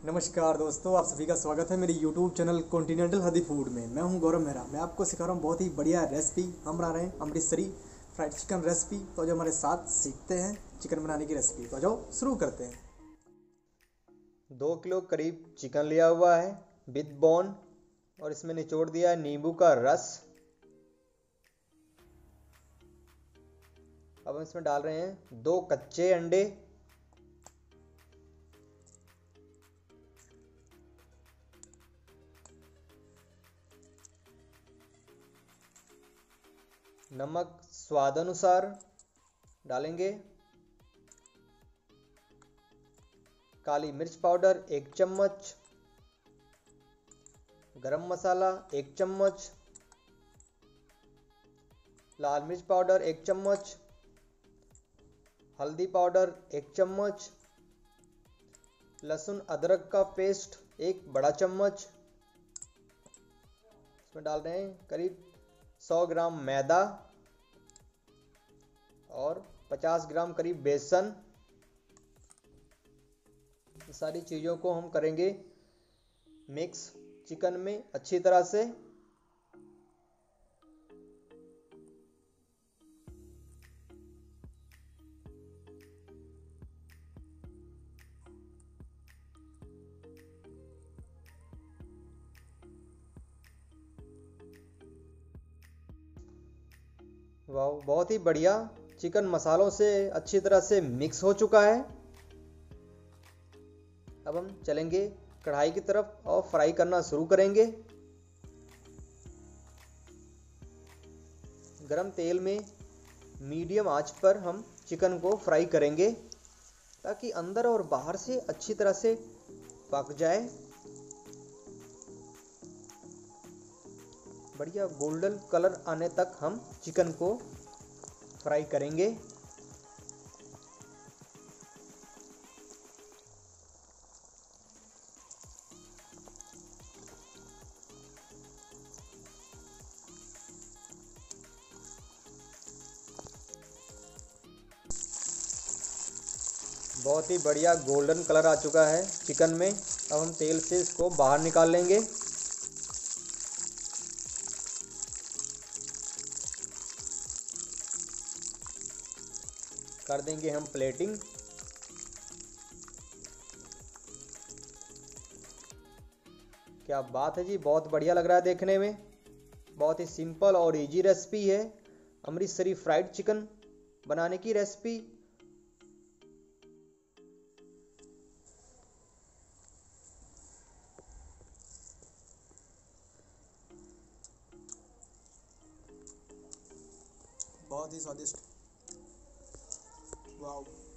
नमस्कार दोस्तों, आप सभी का स्वागत है मेरे YouTube चैनल कॉन्टिनेंटल हदी फूड में। मैं हूं गौरव मेहरा। मैं आपको सिखा रहा हूं बहुत ही बढ़िया रेसिपी। हम बना रहे हैं अमृतसरी फ्राइड चिकन रेसिपी। तो जो हमारे साथ सीखते हैं चिकन बनाने की रेसिपी, तो जाओ शुरू करते हैं। 2 किलो करीब चिकन लिया हुआ है विद बोन, और इसमें निचोड़ दिया है नींबू का रस। अब हम इसमें डाल रहे हैं 2 कच्चे अंडे, नमक स्वाद अनुसार डालेंगे, काली मिर्च पाउडर 1 चम्मच, गरम मसाला 1 चम्मच, लाल मिर्च पाउडर 1 चम्मच, हल्दी पाउडर 1 चम्मच, लहसुन अदरक का पेस्ट 1 बड़ा चम्मच। इसमें डाल रहे हैं करीब 100 ग्राम मैदा और 50 ग्राम करीब बेसन। ये सारी चीज़ों को हम करेंगे मिक्स चिकन में अच्छी तरह से। वाह, बहुत ही बढ़िया चिकन मसालों से अच्छी तरह से मिक्स हो चुका है। अब हम चलेंगे कढ़ाई की तरफ और फ्राई करना शुरू करेंगे। गरम तेल में मीडियम आंच पर हम चिकन को फ्राई करेंगे ताकि अंदर और बाहर से अच्छी तरह से पक जाए। बढ़िया गोल्डन कलर आने तक हम चिकन को फ्राई करेंगे। बहुत ही बढ़िया गोल्डन कलर आ चुका है चिकन में। अब हम तेल से इसको बाहर निकाल लेंगे। कर देंगे हम प्लेटिंग। क्या बात है जी, बहुत बढ़िया लग रहा है देखने में। बहुत ही सिंपल और इजी रेसिपी है अमृतसरी फ्राइड चिकन बनाने की रेसिपी। बहुत ही स्वादिष्ट। वाह।